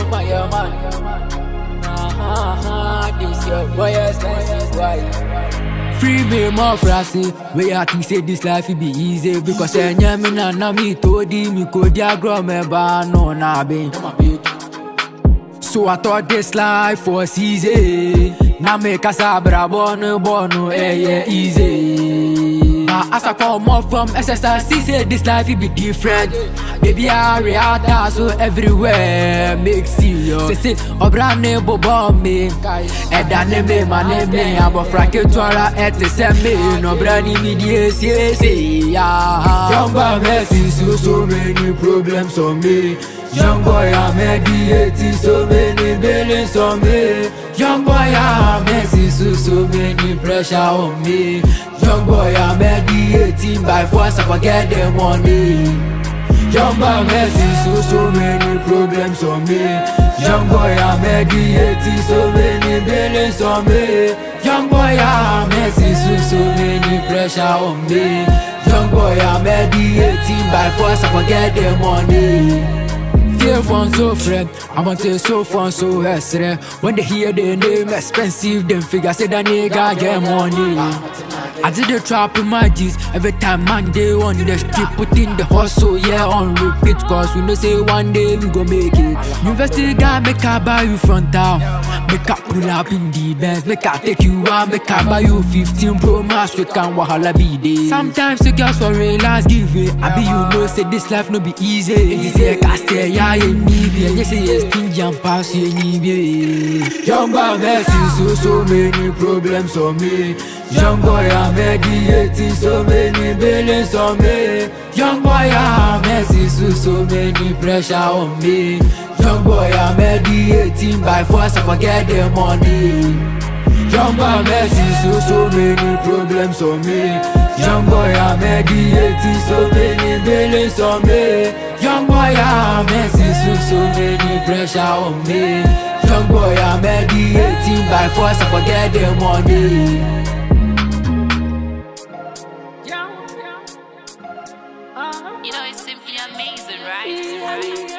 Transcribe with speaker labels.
Speaker 1: oh my man. This your boy expensive, why? Free me more frosty. We I think say this life will be easy because I me na me told him me could diagram me ba no na be. So I thought this life was easy. Now make us a bono, yeah, easy. As I come up from SSRC, say this life will be different. Baby, I react so everywhere make serious. Say, Obra nebo bombe, Edane me, my name, Abo Franke Twara, me, no brani media, say, yeah. Young Messi, so many problems on me. Young boy, I'm mediating so many billions on me. Young boy, I'm messy, so many pressure on me. Young boy, I'm mediating by force, I forget the money. Young boy, messy, so many problems on me. Young boy, I'm mediating so many billions on me. Young boy, I'm messy, so many pressure on me. Young boy, I'm mediating by force, I forget the money. Fun so friend, I want to so fun so extra. When they hear the name expensive, them figure say that nigga get money. I did the trap in my G's every time man they on the street, put in the hustle, yeah, on repeat. Cause we know say one day we go make it. University guy make I buy you front town, make I pull up in the Benz, make I take you out, make I buy you 15 Pro Max, we can wahala be there. Sometimes the girls for real last give it. I be you know say this life no be easy. It is a castle, yeah. Yes, yes, things jump past you. Young boy, Messi, so many problems on me. Young boy, I'm mediating so many billions on me. Young boy, I'm Messi, so many pressure on me. Young boy, I'm mediating by force, I forget the money. Young boy, Messi, so many problems on me. Young boy, I'm mediating so many billions on me. Young boy, I'm messy, so many pressure on me. Young boy, I'm mediating by force, I forget the money.
Speaker 2: You know, it's simply amazing, right?